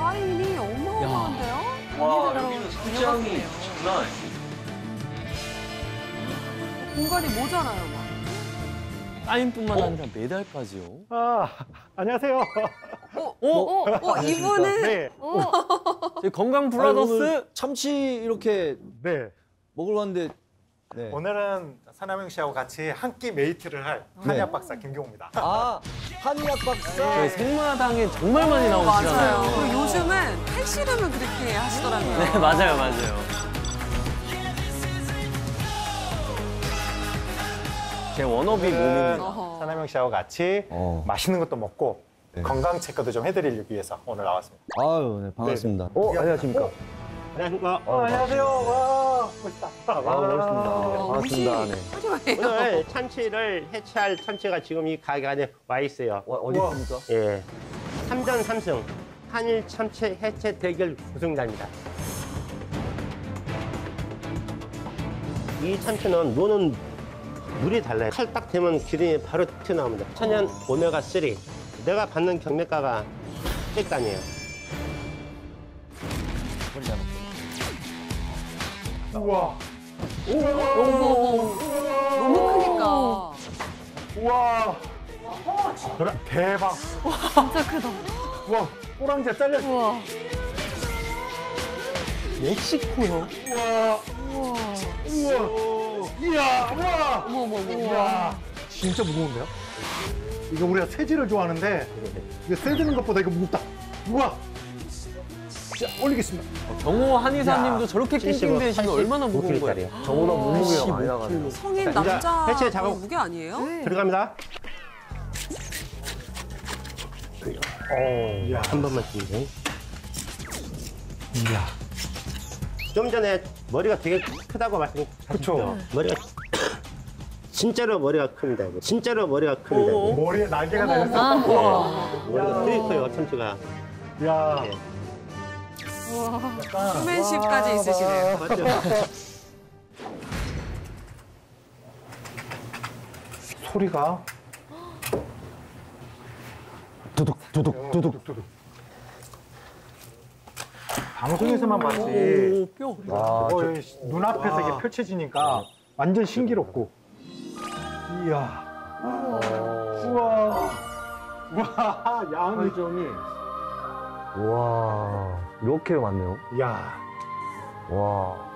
사인이 어마어마한데요? 와, 여기는 소장이 장난 아니에요. 공간이 모자라요, 막. 사인뿐만 아니라 메달까지요. 안녕하세요. 이분은? 네. 저희 건강 브라더스 참치 이렇게 네. 먹으러 왔는데 네. 오늘은 서남영 씨하고 같이 한 끼 메이트를 할 한의학 박사 김경호입니다. 한의학 박사. 저희 생마당에 정말 많이 맞아요. 나오시잖아요. 그리고 요즘은 팔씨름을 그렇게 하시더라고요. 네, 맞아요. 제 워너비 몸입니다. 어허. 서남영 씨하고 같이 맛있는 것도 먹고 건강 체크도 좀 해드리기 위해서 오늘 나왔습니다. 아유, 네, 반갑습니다. 안녕하십니까. 안녕하십니까. 안녕하세요. 와, 멋있다. 반갑습니다. 네. 화려해요. 오늘 참치를 해체할 참치가 지금 이 가게 안에 와 있어요. 어디 있습니까? 예. 3전 3승 한일 참치 해체 대결 우승자입니다. 이 참치는 노는 물이 달라요. 칼 딱 대면 기름이 바로 튀어나옵니다. 천연 오메가3. 내가 받는 경매가가 객단이에요. 우와. 너무 크니까. 우와. 대박. 진짜 크다. 우와. 꼬랑지가 잘렸어. 우와. 멕시코요? 우와. 우와. 이야. 우와. 어머. 이야. 진짜 무거운데요? 이거 우리가 쇠질을 좋아하는데 이거 쇠드는 것보다 이거 무겁다. 우와. 자, 올리겠습니다. 정호 한의사님도 저렇게 75, 낑낑대시면 얼마나 무거운 85kg 거예요? 짜리예요. 저보다 무게가 많이 나가네요. 성인 자, 이제 남자 해체 작업. 무게 아니에요? 들어갑니다. 이야. 한 번만 주세요. 이야. 좀 전에 머리가 되게 크다고 말씀하셨죠? 그쵸. 머리가 진짜로 머리가 큽니다. 이거. 진짜로 머리가 큽니다. 이거. 머리에 날개가 달렸어. 머리가 되게 커요, 참치가. 야. 예. 휴맨십까지 있으시네요. 맞죠? 소리가 두둑. 방송에서만 봤지. 오, 뼈. 눈앞에서 이게 펼쳐지니까 완전 신기롭고. 이야. 우와. 우와, 양이 점이. 와, 이렇게 많네요. 이야. 와.